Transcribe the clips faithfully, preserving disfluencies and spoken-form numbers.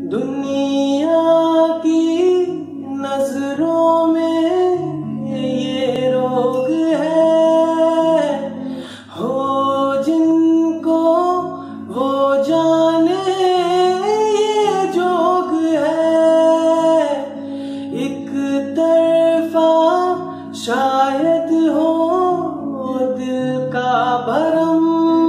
दुनिया की नजरों में ये रोग है, हो जिनको वो जाने ये जोग है। एक तरफा शायद हो दिल का भरम,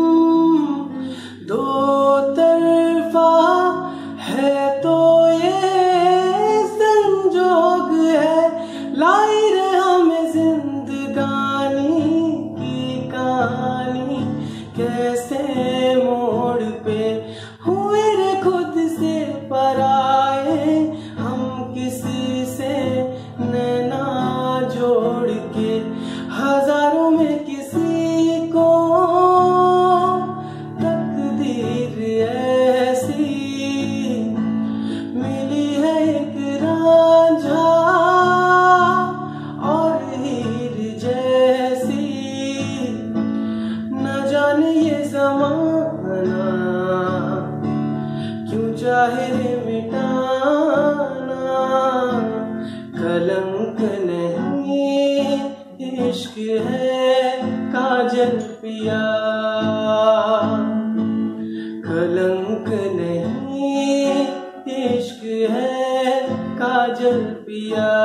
दो तरफा है तो ये संजोग है। लाई रे हमें जिंदगानी की कहानी, कैसे मोड़ पे हुए रे खुद से पराए, हम किसी से नैना जोड़ के। हजारों में किसी को तकदीर ऐसी मिली है, एक रांझा और हीर जैसी। न जाने ये ज़माना क्यों चाहे रे मिटाना, कलंक नहीं इश्क है काजल पिया, कलंक नहीं इश्क है काजल पिया।